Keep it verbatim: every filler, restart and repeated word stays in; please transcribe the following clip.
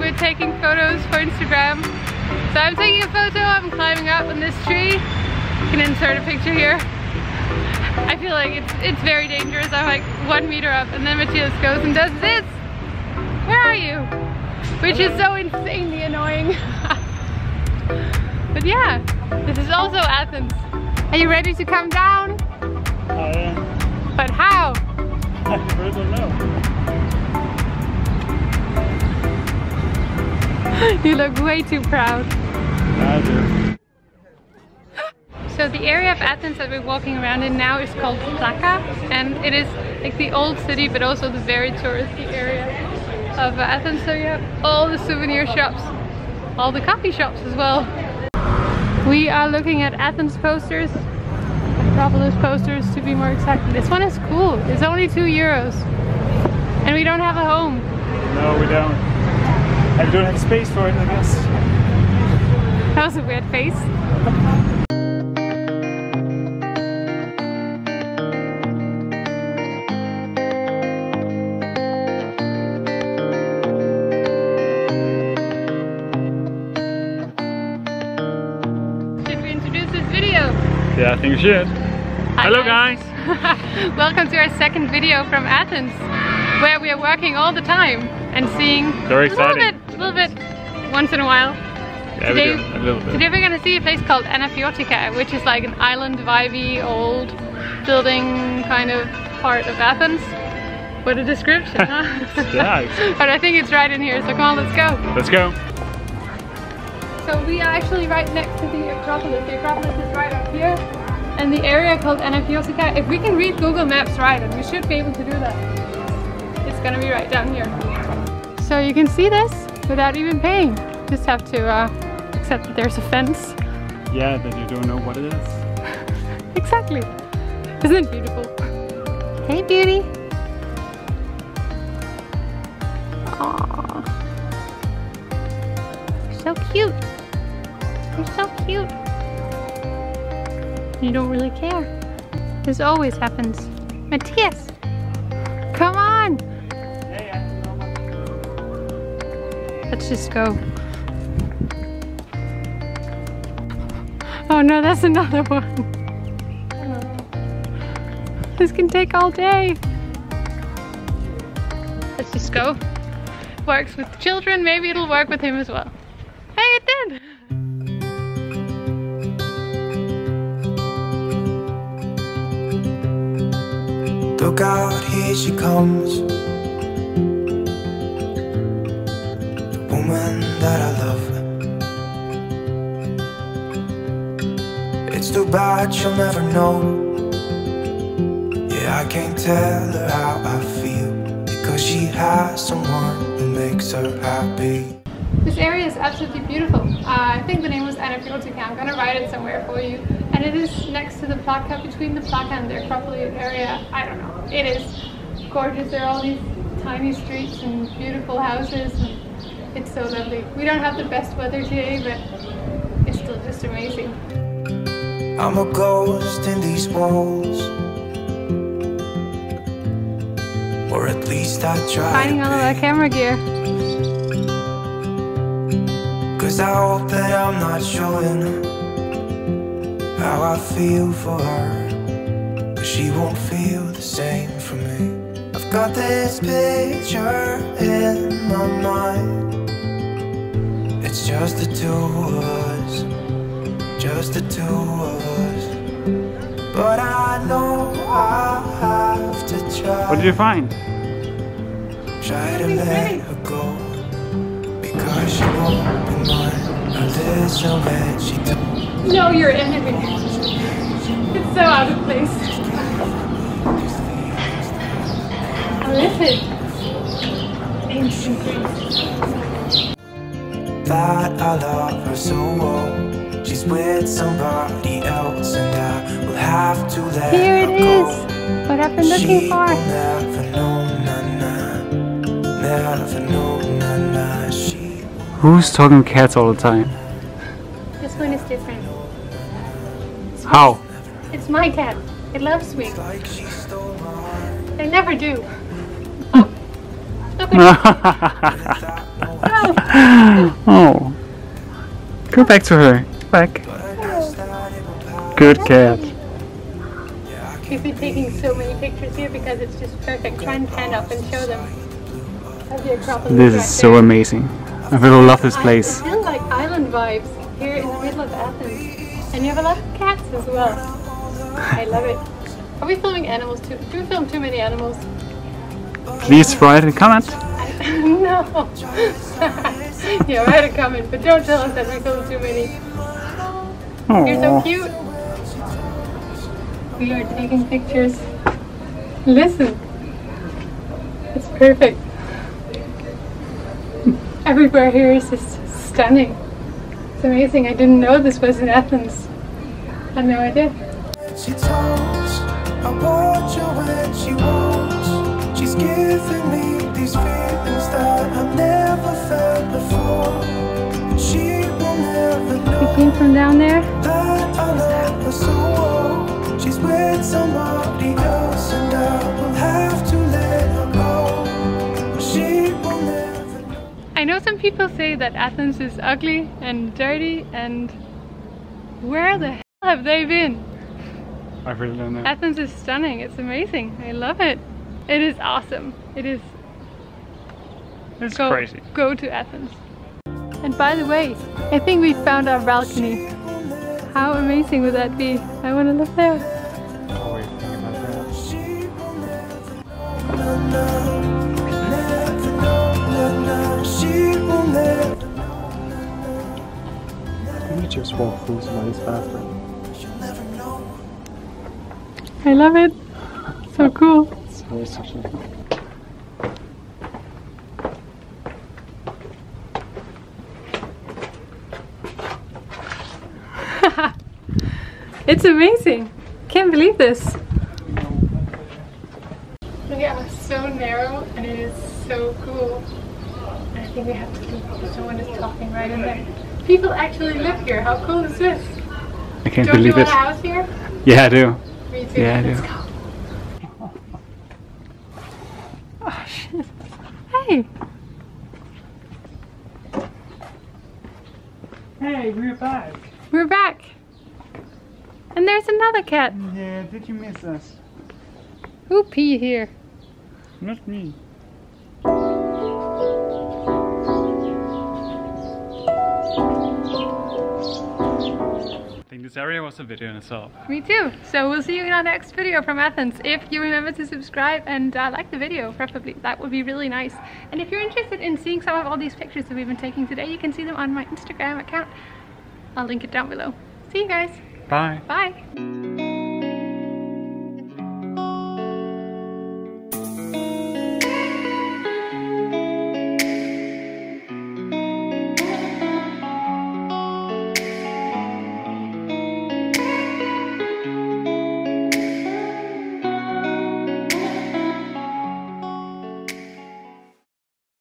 we're taking photos for Instagram. So I'm taking a photo, I'm climbing up on this tree. You can insert a picture here. I feel like it's it's very dangerous. I'm like one meter up and then Matthias goes and does this. Where are you? Which is so insanely annoying. But yeah, this is also Athens. Are you ready to come down? I am. But how? I really don't know. You look way too proud. I do. So the area of Athens that we're walking around in now is called Plaka, and it is like the old city but also the very touristy area of Athens. So you have all the souvenir shops, all the coffee shops as well. We are looking at Athens posters, Acropolis posters to be more exact. This one is cool. It's only two euros. And we don't have a home. No, we don't. I don't have space for it, I guess. That was a weird face. Should we introduce this video? Yeah, I think we should. Hi Hello guys. guys! Welcome to our second video from Athens, where we are working all the time and seeing Very a little exciting. bit, a little bit, once in a while. Yeah, Today, we do. A little bit. today we're gonna see a place called Anafiotika, which is like an island vibey old building kind of part of Athens. What a description, huh? Yeah. But I think it's right in here, so come on, let's go. Let's go. So we are actually right next to the Acropolis. The Acropolis is right up here. And the area called Anafiotika, if we can read Google Maps right, and we should be able to do that, it's gonna be right down here. So you can see this without even paying. Just have to uh, accept that there's a fence. Yeah, that you don't know what it is. Exactly. Isn't it beautiful? Hey, beauty. Aww. You're so cute. You're so cute. You don't really care. This always happens. Matthias, come on. Let's just go. Oh no, that's another one. This can take all day. Let's just go. Works with children, maybe it'll work with him as well. Hey, it did! Look out, here she comes, the woman that I love. It's too bad she'll never know. Yeah, I can't tell her how I feel, because she has someone who makes her happy. This area is absolutely beautiful. Uh, I think the name was Anafiotika. I'm gonna write it somewhere for you. And it is next to the Plaka, between the Plaka and the Acropolis area. I don't know. It is gorgeous. There are all these tiny streets and beautiful houses. And it's so lovely. We don't have the best weather today, but it's still just amazing. I'm a ghost in these walls, or at least I try. Finding all of our camera gear. Cause I hope that I'm not showing how I feel for her, but she won't feel the same for me. I've got this picture in my mind. It's just the two of us, just the two of us. But I know I have to try. What did you find? Try to let her go, because she won't be mine. I listen when she talks. No, you're enemy. It's so out of place. Listen. Ancient Greece. That I love her so well. She's with somebody else, and I will have to let Here her it go. is. What I've been looking She for. will never know, na na. Never know, na na. She. Who's talking cats all the time? This one is different. How? It's my cat. It loves me. Like she stole my heart. They never do. Oh. Look at That Oh. Go back to her. Back. Good cat. We've been taking so many pictures here because it's just perfect. Try and pan up and show them. This is so amazing. I really love this place. I feel like island vibes here in the middle of Athens. And you have a lot of cats as well. I love it. Are we filming animals too? Do we film too many animals? Please write a comment. I, no. Yeah, write a comment, but don't tell us that we film too many. Aww. You're so cute. We are taking pictures. Listen. It's perfect. Everywhere here is just stunning. It's amazing. I didn't know this was in Athens. I had no idea. She talks, I watch her when she walks. She's giving me these feelings that I've never felt before. She will never know. We came from down there. That I love her so well. She's with somebody else and I will have to let her go. She will never know. I know some people say that Athens is ugly and dirty, and where the hell have they been? I really don't know. Athens is stunning. It's amazing. I love it. It is awesome. It is. It's go, crazy. Go to Athens. And by the way, I think we found our balcony. How amazing would that be? I want to live there. Oh, wait, think about that. She will never know. Never know. She will never know. Can you just walk through somebody's bathroom? I love it. So cool. It's very such a... It's amazing. Can't believe this. Look at how so narrow, and it is so cool. And I think we have to look because someone is talking right in there. People actually live here. How cool is this? I can't Don't believe you it. want a house here? Yeah, I do. Me too. Yeah, I Let's do. go. Oh shit. Hey. Hey, we're back. We're back. And there's another cat. Yeah, did you miss us? Who pee here? Not me. I think this area was a video in itself. Me too. So we'll see you in our next video from Athens. If you remember to subscribe and uh, like the video, preferably, that would be really nice. And if you're interested in seeing some of all these pictures that we've been taking today, you can see them on my Instagram account. I'll link it down below. See you guys. Bye. Bye.